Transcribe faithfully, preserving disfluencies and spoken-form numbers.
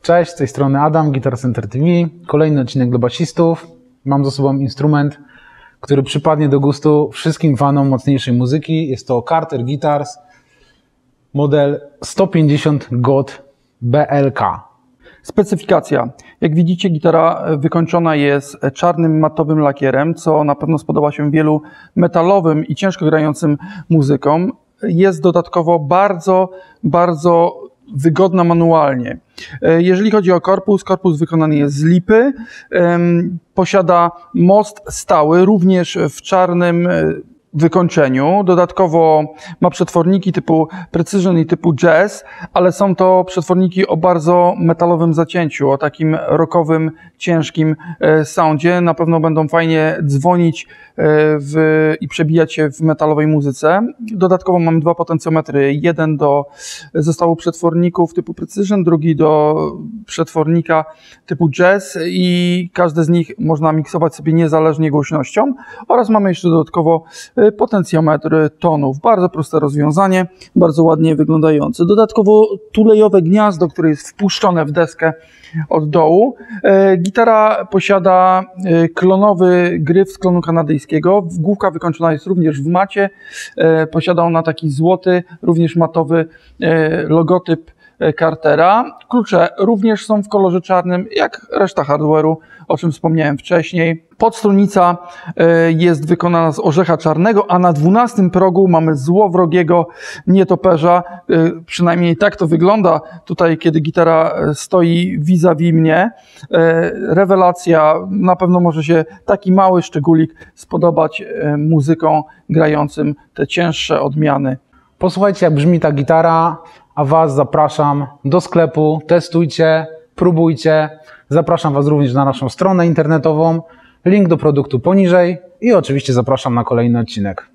Cześć, z tej strony Adam, Guitar Center T V. Kolejny odcinek dla basistów. Mam za sobą instrument, który przypadnie do gustu wszystkim fanom mocniejszej muzyki. Jest to Carter Guitars, model sto pięćdziesiąt G O T B L K. Specyfikacja. Jak widzicie, gitara wykończona jest czarnym matowym lakierem, co na pewno spodoba się wielu metalowym i ciężko grającym muzykom. Jest dodatkowo bardzo, bardzo wygodna manualnie. Jeżeli chodzi o korpus, korpus wykonany jest z lipy. Posiada most stały, również w czarnym wykończeniu. Dodatkowo ma przetworniki typu Precision i typu Jazz, ale są to przetworniki o bardzo metalowym zacięciu, o takim rockowym, ciężkim soundzie. Na pewno będą fajnie dzwonić w, i przebijać się w metalowej muzyce. Dodatkowo mam dwa potencjometry. Jeden do zestawu przetworników typu Precision, drugi do przetwornika typu Jazz i każdy z nich można miksować sobie niezależnie głośnością. Oraz mamy jeszcze dodatkowo potencjometr tonów. Bardzo proste rozwiązanie, bardzo ładnie wyglądające. Dodatkowo tulejowe gniazdo, które jest wpuszczone w deskę od dołu. Gitara posiada klonowy gryf z klonu kanadyjskiego. Główka wykończona jest również w macie. Posiada ona taki złoty, również matowy logotyp Cartera. Klucze również są w kolorze czarnym, jak reszta hardware'u, o czym wspomniałem wcześniej. Podstrunica jest wykonana z orzecha czarnego, a na dwunastym progu mamy złowrogiego nietoperza. Przynajmniej tak to wygląda tutaj, kiedy gitara stoi vis-a-vis mnie. Rewelacja, na pewno może się taki mały szczególik spodobać muzykom grającym te cięższe odmiany. Posłuchajcie, jak brzmi ta gitara, a Was zapraszam do sklepu, testujcie, próbujcie. Zapraszam Was również na naszą stronę internetową, link do produktu poniżej i oczywiście zapraszam na kolejny odcinek.